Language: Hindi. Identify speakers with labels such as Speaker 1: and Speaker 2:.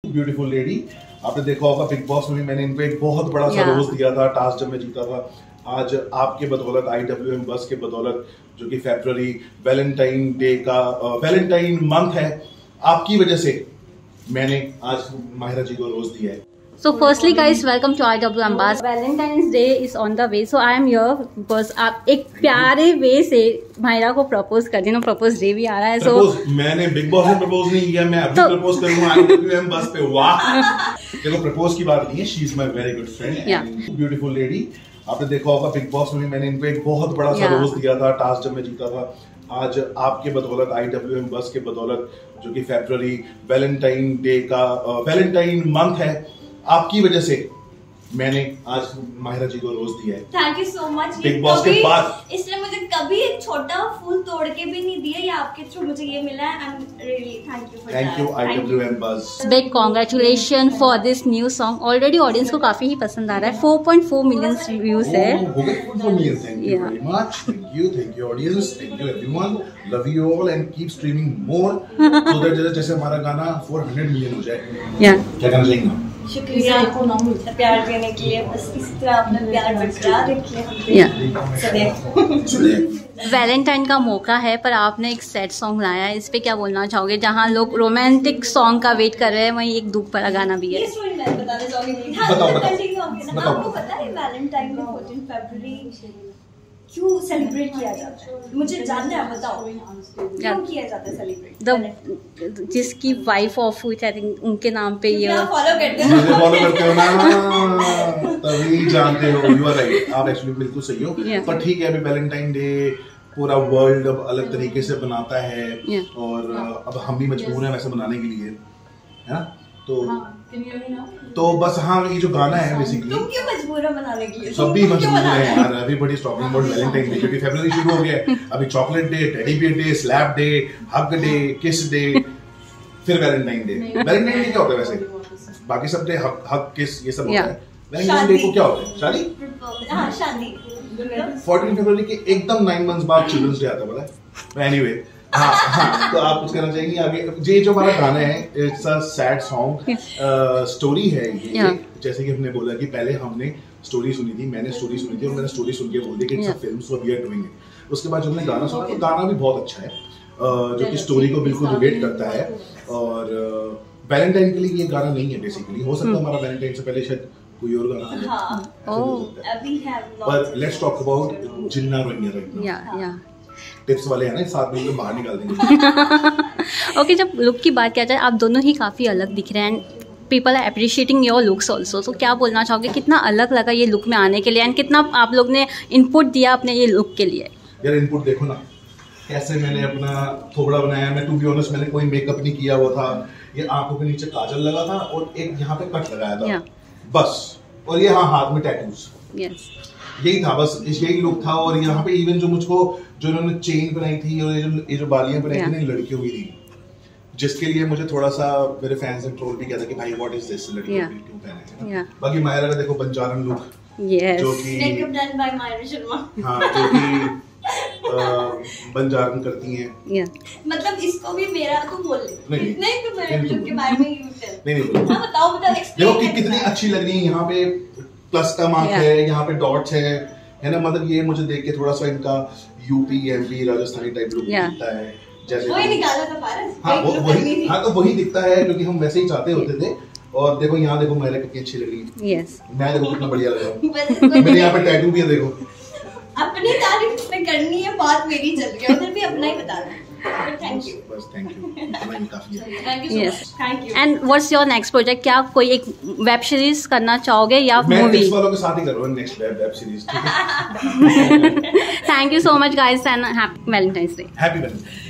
Speaker 1: Beautiful lady. आपने देखा होगा बिग बॉस में भी मैंने इनको एक बहुत बड़ा सा रोज दिया था, टास्क जब मैं जीता था। आज आपके बदौलत, IWM बस के बदौलत, जो कि फरवरी वैलेंटाइन डे का वैलेंटाइन मंथ है, आपकी वजह से मैंने आज माहिरा जी को रोज दिया है।
Speaker 2: So firstly guys, welcome to IWM Buzz. Valentine's Day is on the way, so I am here because आप एक प्यारे वे से माहिरा को प्रपोज कर देना। प्रपोज डे भी आ रहा है, so
Speaker 1: मैंने बिग बॉस में प्रपोज नहीं किया, मैं अभी प्रपोज करूंगा IWM बस पे। वाह, देखो प्रपोज की बात नहीं है, she is my very good friend, beautiful lady. आपने देखा होगा बिग बॉस में भी मैंने इनको एक बहुत बड़ा सा रोज दिया था, टास्क जब मैं जीता था। आज आपके बदौलत, IWM बस के बदौलत, जो कि फरवरी वैलेंटाइन डे का वैलेंटाइन मंथ है, आपकी वजह से मैंने आज माहिरा जी को रोज दिया है।
Speaker 3: Thank you so much.
Speaker 1: Bigg Boss के बाद
Speaker 3: इसने मुझे कभी एक छोटा फूल तोड़ के भी नहीं दिया, या आपके थ्रू मुझे ये मिला है। I am really thank you IWM buzz.
Speaker 2: Big congratulation for this new song. Already audience को काफी ही पसंद आ रहा है। 4.4 मिलियन व्यूज है।
Speaker 1: हो गए 4 million. Thank you very much. Thank you audience, thank you everyone, love you all and keep streaming more so that जैसे हमारा गाना 400 मिलियन हो जाए। क्या करना चाहिए?
Speaker 3: शुक्रिया आपको प्यार देने के लिए, बस इस तरह अपना प्यार बरकरार रखिए।
Speaker 2: वैलेंटाइन का मौका है, पर आपने एक सैड सॉन्ग लाया है, इस पे क्या बोलना चाहोगे? जहाँ लोग रोमांटिक सॉन्ग का वेट कर रहे हैं, वहीं एक दुख भरा गाना भी है।
Speaker 3: ये स्टोरी मैं बताना चाहूंगी। आपको पता है वैलेंटाइन को 14 फरवरी क्यों सेलिब्रेट किया जाता है? मुझे जानना है, बताओ क्यों किया जाता है सेलिब्रेट?
Speaker 2: जिसकी वाइफ ऑफ हुई थी, आई थिंक उनके नाम पे ये
Speaker 3: फॉलो करते
Speaker 1: हो ना, तभी जानते हो। यू आर राइट, आप एक्चुअली बिल्कुल सही हो। पर ठीक है, अभी वैलेंटाइन डे पूरा वर्ल्ड अब अलग तरीके से बनाता है, और अब हम भी मजबूर हैं वैसे बनाने के लिए, है ना? तो बस हाँ, ये जो गाना है बेसिकली,
Speaker 3: तुम क्यों मजबूर हो बनाने के लिए?
Speaker 1: सभी मजबूर हैं यार, everybody is talking about Valentine Day, क्योंकि फरवरी शुरू हो गया है। अभी chocolate day, teddy bear day, slap day, hug day, kiss day, फिर वैलेंटाइन डे। वैलेंटाइन डे क्या होता है वैसे? बाकी सब डे हग किस ये सब होता है। वैलेंटाइन डे को क्या होता है? शादी।
Speaker 3: हाँ, शादी।
Speaker 1: 14 फरवरी के एकदम 9 मंथ्स बाद चिल्ड्रंस डे आता है, पता है? एनीवे, हाँ, तो आप कुछ कहना चाहेंगे आगे? ये जो हमारा गाना है, it's a sad song, story है ये। जैसे कि हमने बोला कि पहले हमने स्टोरी सुनी थी, मैंने स्टोरी सुनी थी, और मैंने स्टोरी सुन के बोल दिया कि it's a film, so we are doing it. उसके बाद जब हमने गाना सुना, तो गाना भी बहुत अच्छा है, जो कि स्टोरी को बिल्कुल रिलेट करता है। और वैलेंटाइन के लिए ये गाना नहीं है बेसिकली, हो सकता है हमारा वैलेंटाइन से पहले शायद कोई और गाना, पर let's talk about Jinna Roinge right now. Tips वाले हैं ना, साथ में बाहर निकाल देंगे।
Speaker 2: ओके, जब लुक की बात किया जाए, आप दोनों ही काफी अलग दिख रहे हैं, people are appreciating your looks also. तो क्या बोलना चाहोगे, कितना अलग लगा ये लुक में आने के लिए, एंड कितना आप लोग ने इनपुट दिया अपने ये लुक के लिए?
Speaker 1: यार इनपुट देखो ना, कैसे मैंने अपना थोबड़ा बनाया। मैं टू बी ऑनेस्ट, मैंने कोई मेकअप नहीं किया हुआ था, ये आंखों के नीचे काजल लगा था और एक यहाँ पे कट लगाया था बस, और ये हाँ हाथ में टैटूज, यही था बस, यही लुक था। और यहाँ पे इवन जो मुझको जो इन्होंने चेन बनाई थी और ये जो बालियां बनाई थी, लड़कियों की थी, जिसके लिए मुझे थोड़ा सा मेरे फैंस ने ट्रोल भी किया था कि भाई व्हाट इज दिस, लड़कियों की क्यों पहने हैं। बाकी माहिरा का देखो बंजारन लुक, जो कि
Speaker 3: makeup done by Mahira Sharma,
Speaker 1: हाँ, जो कि बंजारन करती हैं।
Speaker 3: मतलब इसको भी मेरा तो बोल नहीं तो मैं लुक के बारे में
Speaker 1: नहीं
Speaker 3: हाँ, बताओ
Speaker 1: देखो कि कितनी अच्छी लग रही है। यहाँ पे प्लस का मार्क है, यहाँ पे डॉट्स है ना, मतलब ये मुझे देख के थोड़ा सा इनका UP MP Rajasthani type look दिखता है, जैसे वही निकाला था पारस। हाँ, तो वही दिखता है, क्योंकि हम वैसे ही चाहते होते थे। और देखो यहाँ देखो माहिरा कितनी अच्छी लग रही है। मैं देखो कितना बढ़िया लग रहा हूँ। मेरे यहाँ पे टैटू भी है, देखो।
Speaker 3: अपनी तारीफ में करनी है, बात मेरी चल रही है, उधर भी अपना ही बता रहा है। थैंक यू, बस
Speaker 1: थैंक यू, काफी है।
Speaker 3: Thank you so much, thank you.
Speaker 2: And what's your next project? क्या कोई एक वेब सीरीज करना चाहोगे या मूवी?
Speaker 1: मैं इस वालों के साथ ही कर रहा हूँ नेक्स्ट वेब सीरीज, ठीक है?
Speaker 2: Thank you so much guys, and happy Valentine's Day.
Speaker 1: Happy Valentine's.